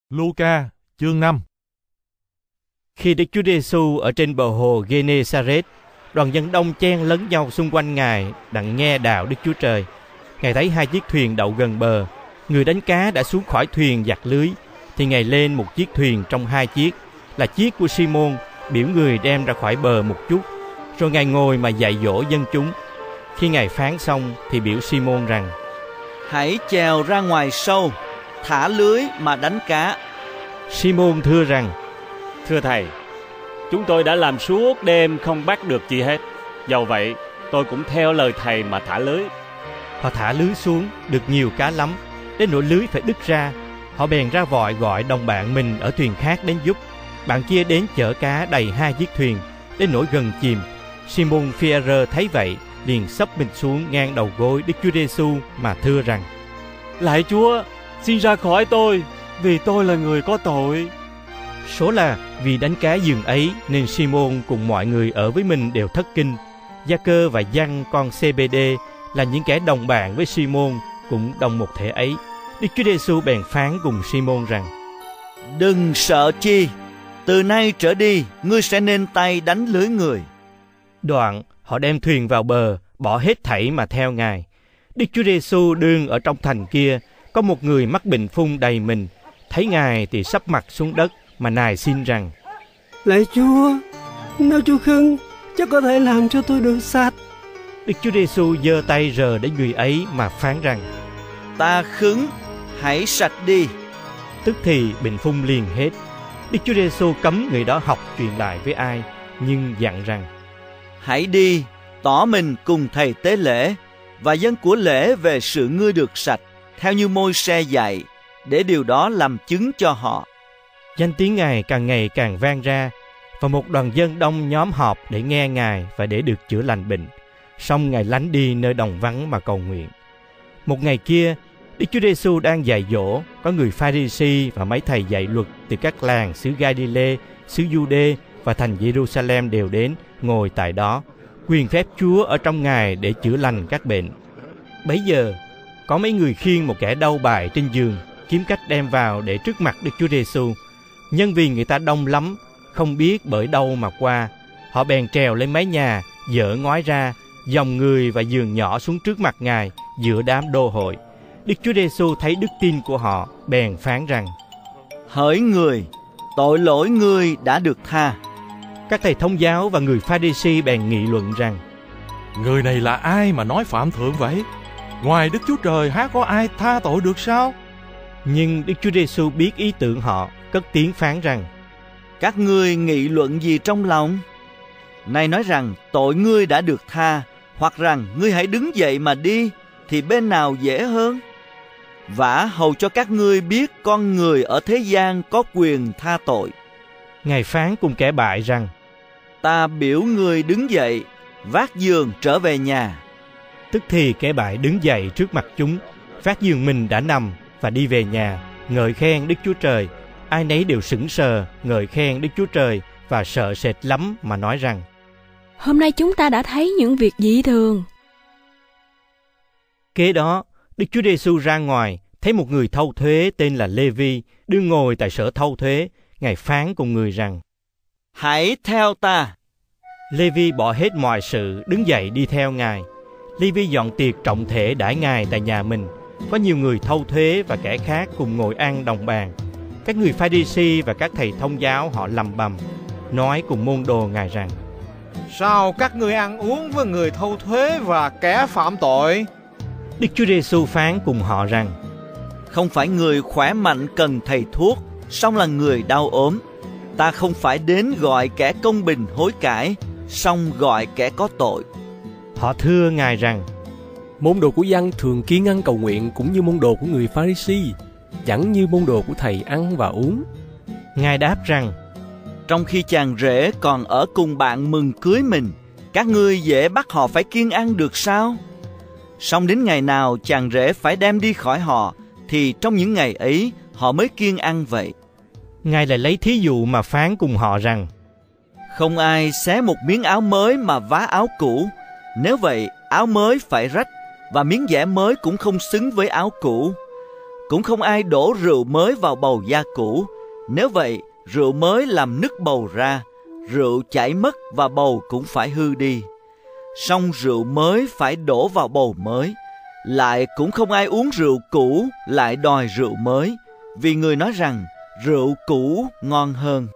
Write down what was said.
Luca, chương 5. Khi Đức Chúa Giêsu ở trên bờ hồ Gê-nê-sa-rét, đoàn dân đông chen lấn nhau xung quanh Ngài đặng nghe đạo Đức Chúa Trời. Ngài thấy hai chiếc thuyền đậu gần bờ. Người đánh cá đã xuống khỏi thuyền giặt lưới, thì Ngài lên một chiếc thuyền trong hai chiếc, là chiếc của Si-môn, biểu người đem ra khỏi bờ một chút. Rồi Ngài ngồi mà dạy dỗ dân chúng. Khi Ngài phán xong thì biểu Si-môn rằng: Hãy chèo ra ngoài sâu, thả lưới mà đánh cá. Si-môn thưa rằng: Thưa Thầy, chúng tôi đã làm suốt đêm không bắt được chi hết. Dầu vậy, tôi cũng theo lời Thầy mà thả lưới. Họ thả lưới xuống, được nhiều cá lắm, đến nỗi lưới phải đứt ra. Họ bèn ra vội gọi đồng bạn mình ở thuyền khác đến giúp. Bạn kia đến chở cá đầy hai chiếc thuyền, đến nỗi gần chìm. Si-môn Phi-e-rơ thấy vậy, liền xấp mình xuống ngang đầu gối Đức Chúa Giêsu mà thưa rằng: Lạy Chúa, xin ra khỏi tôi, vì tôi là người có tội. Số là vì đánh cá giường ấy nên Si-môn cùng mọi người ở với mình đều thất kinh. Gia-cơ và Giăng con Xê-bê-đê là những kẻ đồng bạn với Si-môn, cũng đồng một thể ấy. Đức Chúa Giêsu bèn phán cùng Si-môn rằng: Đừng sợ chi, từ nay trở đi ngươi sẽ nên tay đánh lưới người. Đoạn họ đem thuyền vào bờ, bỏ hết thảy mà theo Ngài. Đức Chúa Giêsu đương ở trong thành kia, có một người mắc bệnh phung đầy mình. Thấy Ngài thì sắp mặt xuống đất mà nài xin rằng: Lạy Chúa, nếu Chúa khưng, chắc có thể làm cho tôi được sạch. Đức Chúa Giêsu giơ tay rờ đến người ấy mà phán rằng: Ta khứng, hãy sạch đi. Tức thì bệnh phung liền hết. Đức Chúa Giêsu cấm người đó học truyền lại với ai, nhưng dặn rằng: Hãy đi, tỏ mình cùng thầy tế lễ và dân của lễ về sự ngươi được sạch, theo như Môi-se dạy, để điều đó làm chứng cho họ. Danh tiếng Ngài càng ngày càng vang ra, và một đoàn dân đông nhóm họp để nghe Ngài và để được chữa lành bệnh. Xong Ngài lánh đi nơi đồng vắng mà cầu nguyện. Một ngày kia, Đức Chúa Giêsu đang dạy dỗ, có người Pha-ri-si và mấy thầy dạy luật từ các làng xứ Ga-li-lê, xứ Giu-đê và thành Giê-ru-sa-lem đều đến ngồi tại đó. Quyền phép Chúa ở trong Ngài để chữa lành các bệnh. Bấy giờ, có mấy người khiêng một kẻ đau bại trên giường, kiếm cách đem vào để trước mặt Đức Chúa Giêsu. Nhưng vì người ta đông lắm, không biết bởi đâu mà qua, họ bèn trèo lên mái nhà, dỡ ngói ra, dòng người và giường nhỏ xuống trước mặt Ngài giữa đám đô hội. Đức Chúa Giêsu thấy đức tin của họ, bèn phán rằng: Hỡi người, tội lỗi ngươi đã được tha. Các thầy thông giáo và người Pha-ri-si bèn nghị luận rằng: Người này là ai mà nói phạm thượng vậy? Ngoài Đức Chúa Trời há có ai tha tội được sao? Nhưng Đức Chúa Giêsu biết ý tưởng họ, cất tiếng phán rằng: Các ngươi nghị luận gì trong lòng? Này nói rằng tội ngươi đã được tha, hoặc rằng ngươi hãy đứng dậy mà đi, thì bên nào dễ hơn? Vả hầu cho các ngươi biết con người ở thế gian có quyền tha tội. Ngài phán cùng kẻ bại rằng: Ta biểu ngươi đứng dậy, vác giường trở về nhà. Tức thì kẻ bại đứng dậy trước mặt chúng, vác giường mình đã nằm và đi về nhà, ngợi khen Đức Chúa Trời. Ai nấy đều sững sờ, ngợi khen Đức Chúa Trời và sợ sệt lắm mà nói rằng: Hôm nay chúng ta đã thấy những việc dị thường. Kế đó, Đức Chúa Giêsu ra ngoài, thấy một người thâu thuế tên là Lê-vi đương ngồi tại sở thâu thuế. Ngài phán cùng người rằng: Hãy theo ta. Lê-vi bỏ hết mọi sự, đứng dậy đi theo Ngài. Lê-vi dọn tiệc trọng thể đãi Ngài tại nhà mình. Có nhiều người thâu thuế và kẻ khác cùng ngồi ăn đồng bàn. Các người Pha-ri-si và các thầy thông giáo họ lầm bầm, nói cùng môn đồ Ngài rằng: Sao các ngươi ăn uống với người thâu thuế và kẻ phạm tội? Đức Chúa Giêsu phán cùng họ rằng: Không phải người khỏe mạnh cần thầy thuốc, song là người đau ốm. Ta không phải đến gọi kẻ công bình hối cải, song gọi kẻ có tội. Họ thưa Ngài rằng: Môn đồ của Giăng thường kiêng ăn cầu nguyện cũng như môn đồ của người Pha-ri-si, chẳng như môn đồ của thầy ăn và uống. Ngài đáp rằng: Trong khi chàng rể còn ở cùng bạn mừng cưới mình, các ngươi dễ bắt họ phải kiêng ăn được sao? Song đến ngày nào chàng rể phải đem đi khỏi họ, thì trong những ngày ấy họ mới kiêng ăn vậy. Ngài lại lấy thí dụ mà phán cùng họ rằng: Không ai xé một miếng áo mới mà vá áo cũ. Nếu vậy, áo mới phải rách, và miếng vải mới cũng không xứng với áo cũ. Cũng không ai đổ rượu mới vào bầu da cũ. Nếu vậy, rượu mới làm nứt bầu ra, rượu chảy mất và bầu cũng phải hư đi. Song rượu mới phải đổ vào bầu mới. Lại cũng không ai uống rượu cũ lại đòi rượu mới, vì người nói rằng rượu cũ ngon hơn.